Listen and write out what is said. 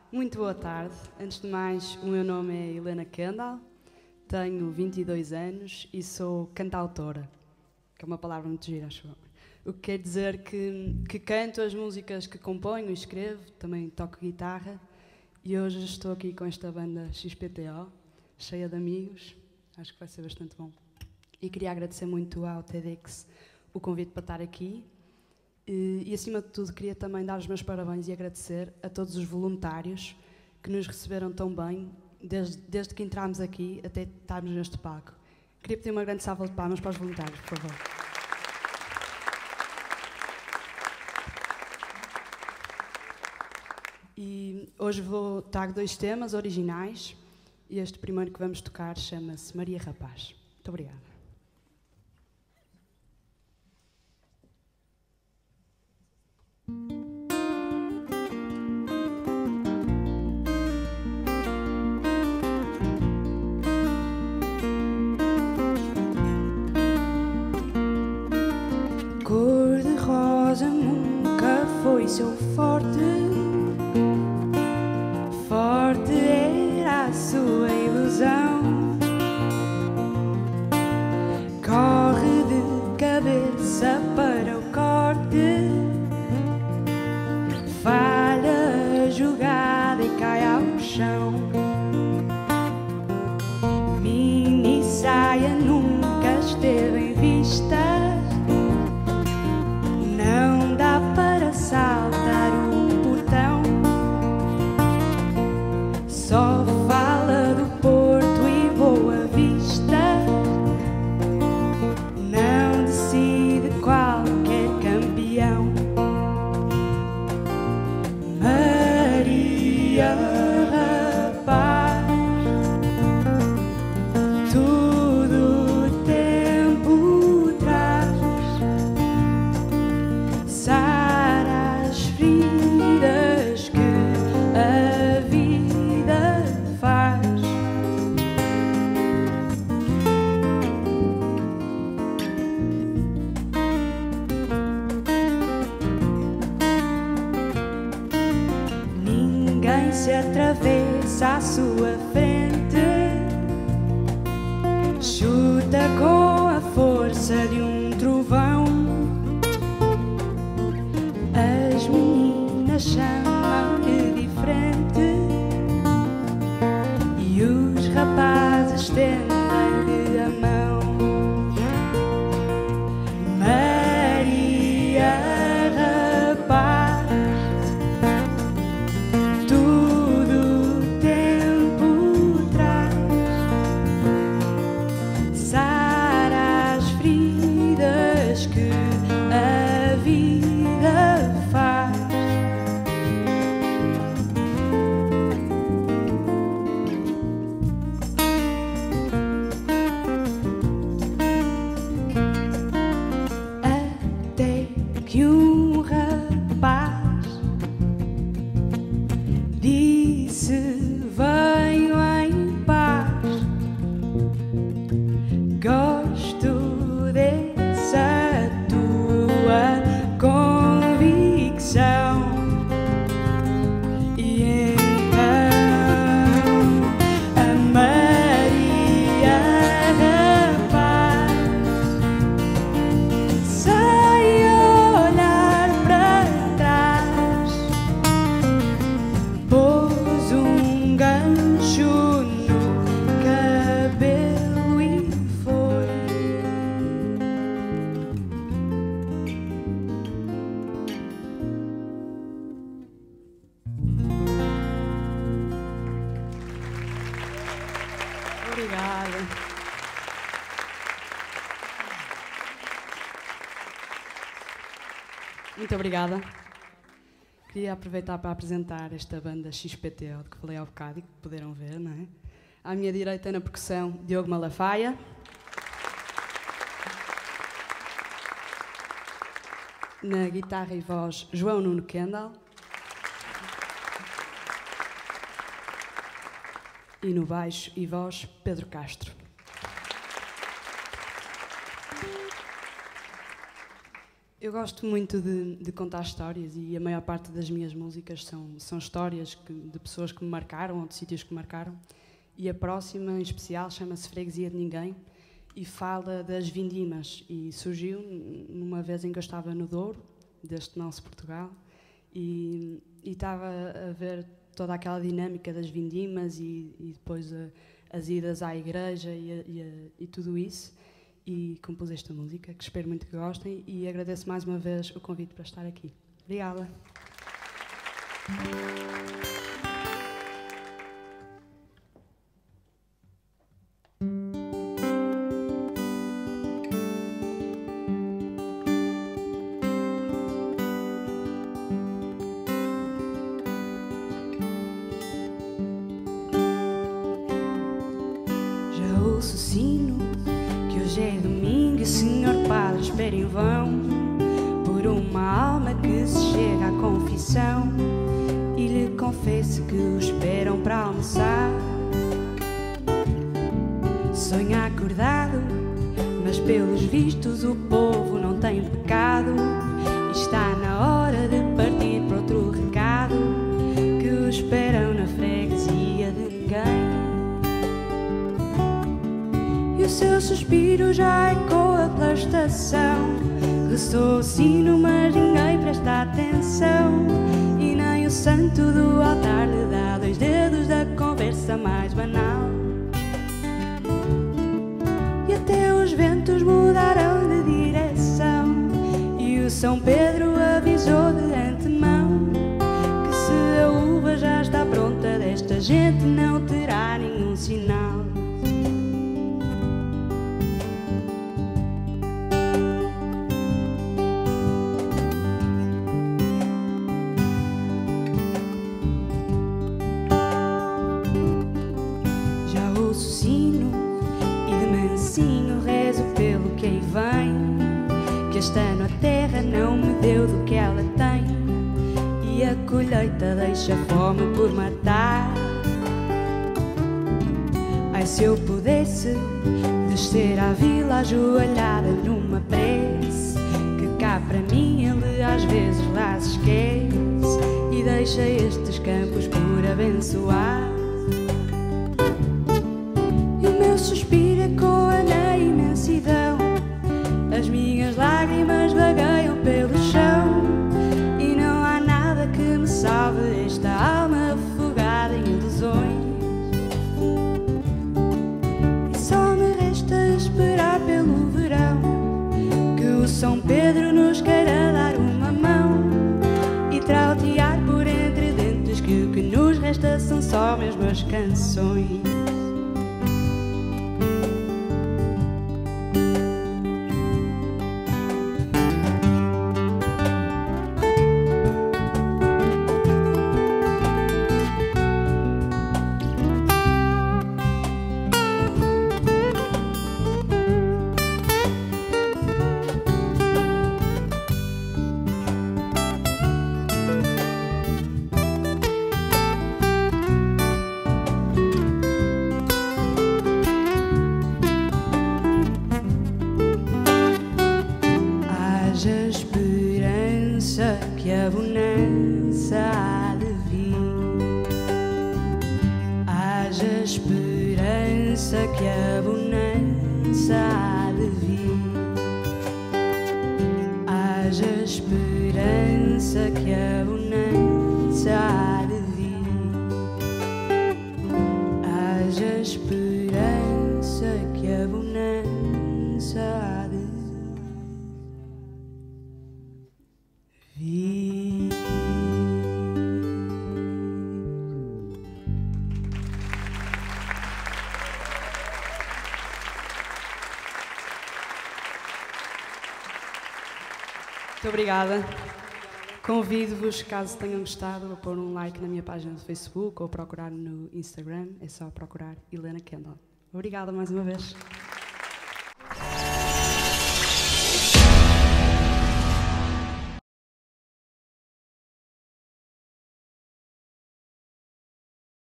Muito boa tarde. Antes de mais, o meu nome é Helena Kendall, tenho 22 anos e sou cantautora, que é uma palavra muito gira, acho eu. O que quer dizer que canto as músicas que componho e escrevo, também toco guitarra e hoje estou aqui com esta banda XPTO, cheia de amigos, acho que vai ser bastante bom. E queria agradecer muito ao TEDx o convite para estar aqui. E, acima de tudo, queria também dar os meus parabéns e agradecer a todos os voluntários que nos receberam tão bem, desde que entramos aqui até estarmos neste palco. Queria pedir uma grande salva de palmas para os voluntários, por favor. E hoje vou trago 2 temas originais e este primeiro que vamos tocar chama-se Maria Rapaz. Muito obrigada. Cor-de-rosa nunca foi seu forte. Forte era a sua ilusão. Corre de cabeça para o corte. Falha a jogada e cai ao chão. Mini saia nunca esteve em vista. Não dá para saltar o portão. Só fala do Porto e Boa Vista. Não decide qualquer campeão. Maria Rapaz, tudo o tempo traz. Sara as feridas que a vida faz. Ninguém se atravessa à sua frente. Chuta com a força de um trovão. As meninas chamam-lhe diferente e os rapazes tendem-lhe a mão. Maria Rapaz, tudo o tempo traz. Sara as feridas que a vida faz. Até que um rapaz disse: venho em paz. Gosto dessa tua convicção. E então a Maria Rapaz sai a olhar para trás. Pôs um gancho no cabelo e foi. Obrigada. Muito obrigada. Queria aproveitar para apresentar esta banda XPTO de que falei há bocado e que puderam ver, não é? À minha direita, na percussão, Diogo Malafaia. Na guitarra e voz, João Nuno Kendall. E no baixo e voz, Pedro Castro. Eu gosto muito de contar histórias e a maior parte das minhas músicas são histórias de pessoas que me marcaram ou de sítios que me marcaram. E a próxima, em especial, chama-se Freguesia de Ninguém e fala das vindimas. E surgiu numa vez em que eu estava no Douro, deste nosso Portugal, e estava a ver toda aquela dinâmica das vindimas e depois as idas à igreja e tudo isso. E compus esta música, que espero muito que gostem, e agradeço mais uma vez o convite para estar aqui. Obrigada. Já ouço o sino, que hoje é domingo e o Senhor Padre espera em vão por uma alma que se chega à confissão e lhe confesse que o esperam para almoçar. Sonha acordado, mas pelos vistos o povo não tem pecado e está na hora de partir para outro recado que o esperam na freguesia de ninguém. E o seu suspiro já ecoa pela estação. Ressoa o sino, mas ninguém presta atenção. E nem o santo do altar lhe dá 2 dedos da conversa mais banal. E até os ventos mudaram de direção. E o São Pedro avisou de antemão que se a uva já está pronta, desta gente não terá nenhum sinal. Rezo pelo que aí vem, que este ano a terra não me deu do que ela tem e a colheita deixa fome por matar. Ai, se eu pudesse descer à vila ajoelhada numa prece, que cá para mim ele às vezes lá se esquece e deixa estes campos por abençoar. E o meu suspiro ecoa na imensidão, as minhas lágrimas vagueiam pelo chão e não há nada que me salve esta alma afogada em ilusões. E só me resta esperar pelo verão, que o São Pedro nos queira dar uma mão e trautear por entre dentes que o que nos resta são só mesmo as canções. Que a bonança há de vir. Haja esperança que a bonança há de vir. Haja esperança que a bonança há de vir. Haja esperança que a bonança há de vir. Muito obrigada. Convido-vos, caso tenham gostado, a pôr um like na minha página do Facebook ou procurar no Instagram. É só procurar Helena Kendall. Obrigada mais uma vez.